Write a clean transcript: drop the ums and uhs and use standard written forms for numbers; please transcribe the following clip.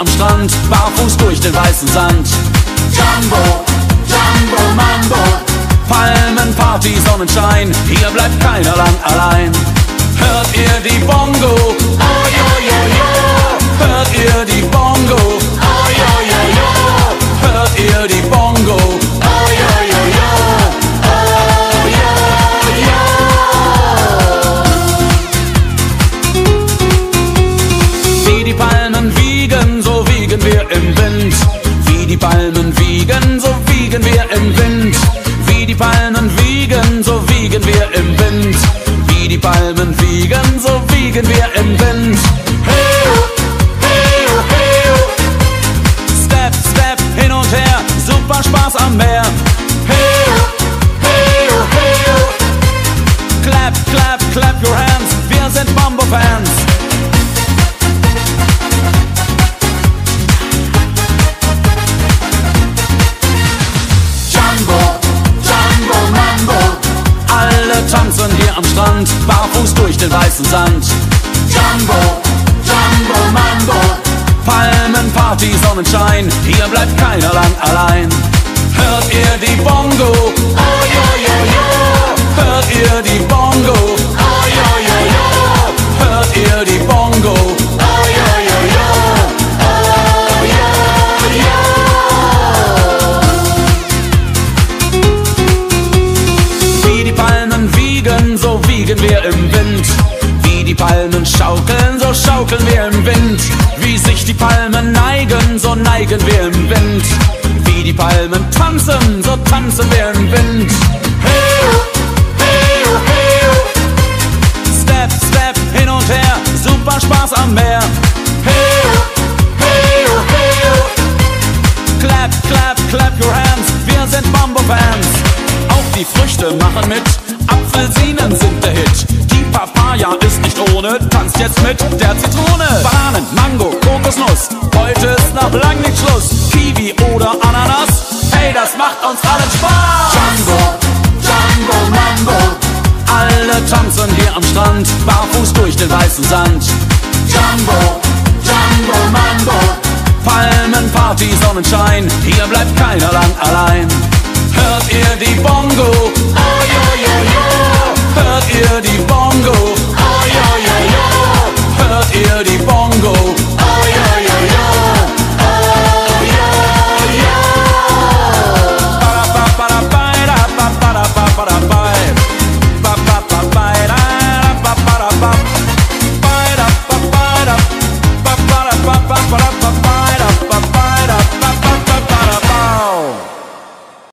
am Strand, barfuß durch den weißen Sand. Jambo, Jambo Mambo, Palmenparty, Sonnenschein, hier bleibt keiner lang allein. Hört ihr die Bongo? Oh jo jo jo. Hört ihr die Bongo? Oh jo jo jo. Hört ihr die Bongo? Oh jo jo jo. Oh jo jo. Wie die Palmen wiegen, so wiegen wir im Wind. Wie die Palmen wiegen, so wiegen wir im Wind. Wie die Palmen wiegen, so wiegen wir im Wind. Wie die Palmen wiegen, so wiegen wir im Wind. Hey, hey, hey. Step, step, hin und her, super Spaß am Meer. Hey, hey, hey. Clap, clap, clap your hands, wir sind Mambo-Fans. Tanzen hier am Strand, barfuß durch den weißen Sand. Jambo, Jambo Mambo, Palmenparty, Sonnenschein, hier bleibt keiner lang allein. Hört ihr die Bongo? Oh jo jo jo. Hört ihr die Bongo? Oh jo jo jo. Hört ihr die Bongo? Oh jo jo jo. Oh jo jo. Wie die Palmen wiegen, so wiegen wir im Wind. Wie die Palmen schaukeln, so schaukeln wir im Wind. Wie sich die Palmen neigen, so neigen wir im Wind. Wie die Palmen tanzen, so tanzen wir im Wind. Hey, hey, hey. Step, step, hin und her, super Spaß am Meer. Hey, hey, hey. Clap, clap, clap your hands, wir sind Mambo-Fans. Auch die Früchte machen mit, Apfelsinen sind der Hit. Die Papaya ist nicht ohne, tanzt jetzt mit der Zitrone. Bananen, Mango, Kokosnuss, heute ist noch lang nicht Schluss. Kiwi oder Ananas, hey, das macht uns allen Spaß. Jambo, Jambo Mambo, alle tanzen hier am Strand, barfuß durch den weißen Sand. Jambo, Jambo Mambo, Palmenparty, Sonnenschein, hier bleibt keiner lang allein.